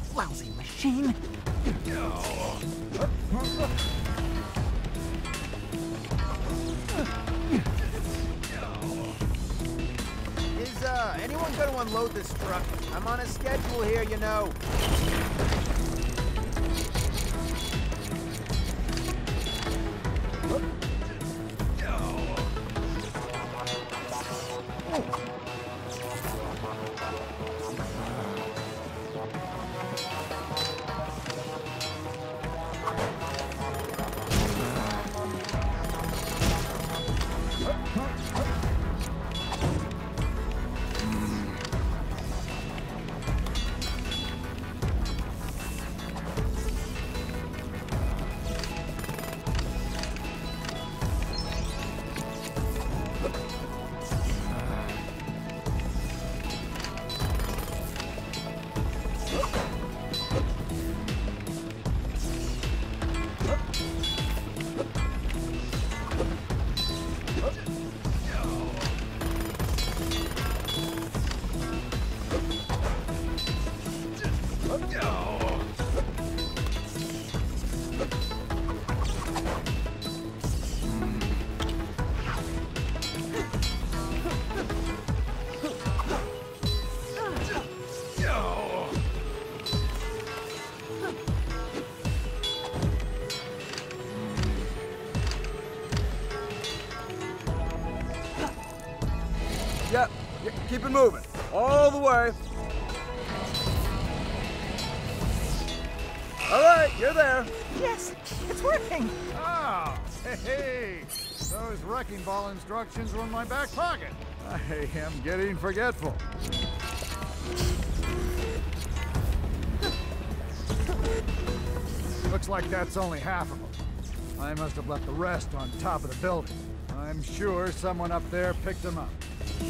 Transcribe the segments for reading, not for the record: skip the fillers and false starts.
Lousy machine. Is anyone gonna unload this truck? I'm on a schedule here, you know. Yep, keep it moving. All the way. All right, you're there. Yes, it's working. Ah, hey, those wrecking ball instructions were in my back pocket. I am getting forgetful. Looks like that's only half of them. I must have left the rest on top of the building. I'm sure someone up there picked them up.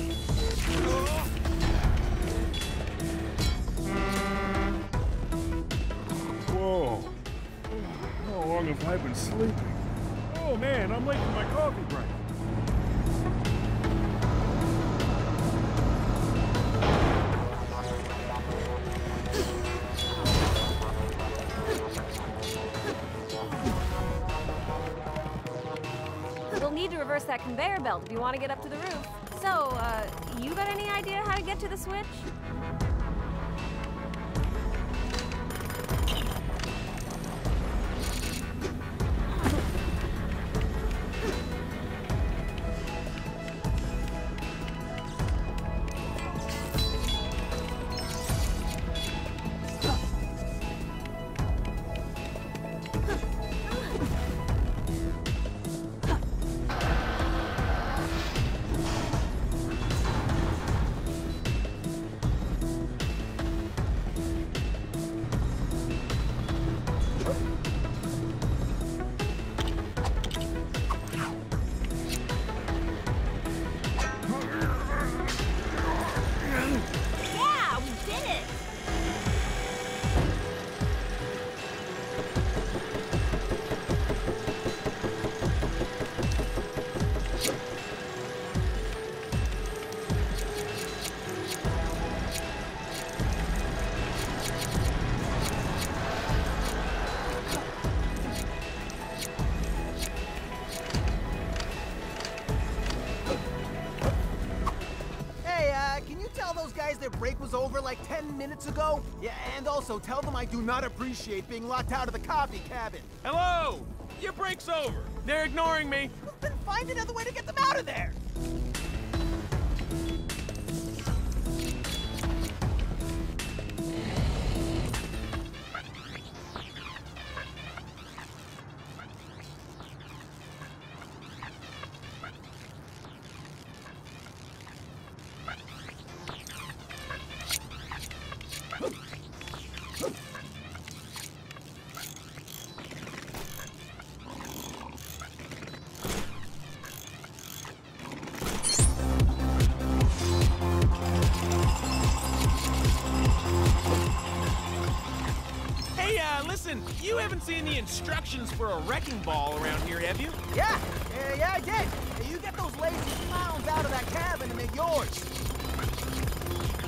Whoa. How long have I been sleeping? Oh man, I'm late for my coffee break. We'll need to reverse that conveyor belt if you want to get up to the roof. So, you got any idea how to get to the switch? Yeah, we did it! Hey, can you tell those guys their break was over like 10 minutes ago? Yeah, and also tell them I do not appreciate being locked out of the coffee cabin. Hello! Your break's over. They're ignoring me. Then find another way to get them out of there. Listen, you haven't seen the instructions for a wrecking ball around here, have you? Yeah, I did. You get those lazy clowns out of that cabin and they're yours.